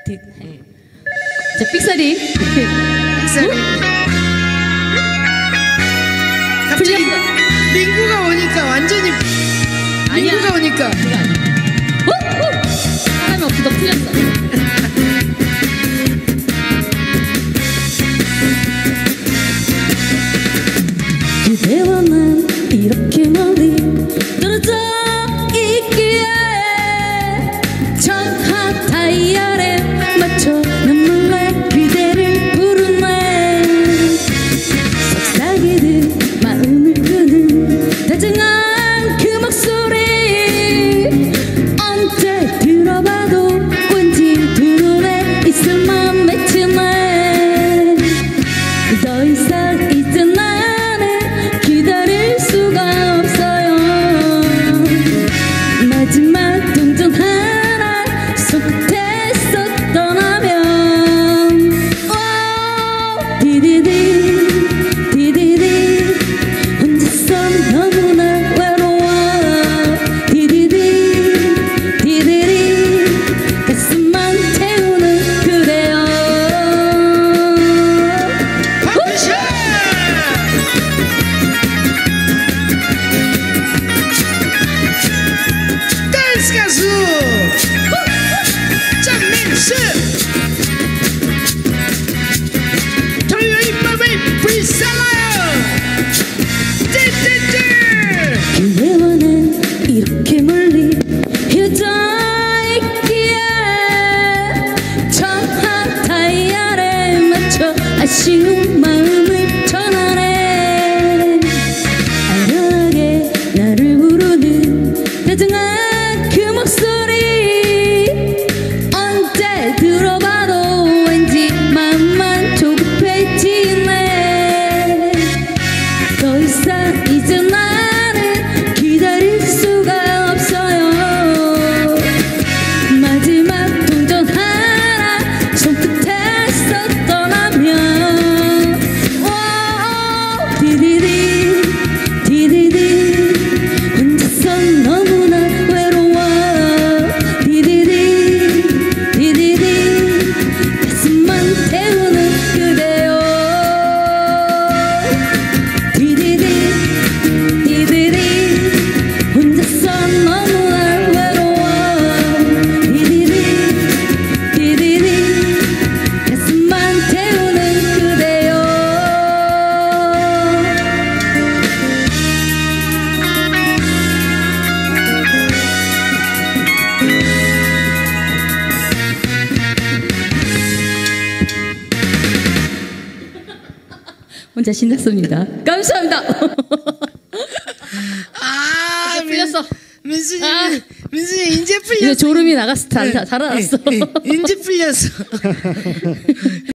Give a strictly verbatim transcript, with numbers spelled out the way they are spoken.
자, 삑사리. 삑사리. 갑자기 민구가 오니까 완전히 아니야. 민구가 오니까 어? 어? 사람이 없어서 풀렸어. 그대와 난 이렇게 멀리 떨어져 있기에 전화 다이얼에 맞춰 눈물내 그대를 부르네. 속삭이듯 마음을 끄는 다정한 그 목소리 언제 들어봐도 왠지 두 눈에 있을 맘 맺히네. 더 이상 이제 나는 기다릴 수가 없어요. 마지막 동전 하나 손끝에서 떠나면 오 디디디 디디디 혼자서 너무나 외로워. 디디디 디디디 가슴만 태우는 그대여. 댄스 가수 장민수 토요일 밤의 프리스타일러 띠띠띠. 그대와 난 이렇게 멀리 헤어져 있기에 전화 다이얼에 맞춰 아쉬운 마음을 전하네. 아련하게 나를 부르는 다정한 그 목소리 언제 들어봐도 왠지 마음만 조급해지네. 더 이상 이제 나는 기다릴 수가 없어요. 마지막 동전 하나 손끝에서 떠나면 오 디디디 디디디 혼자서 너무나 외로워. 디디디 디디디 가슴만 태우는 그대여. 디디디 디디디 혼자서 너무나 외로워. 디디디 디디디 가슴만 태우는 그대여. 혼자 신났습니다. 감사합니다. 아 풀렸어. 민수님 아. 민수님 이제 풀렸어. 이제 졸음이 나갔어. 다, 다 달아났어. 이제 풀렸어.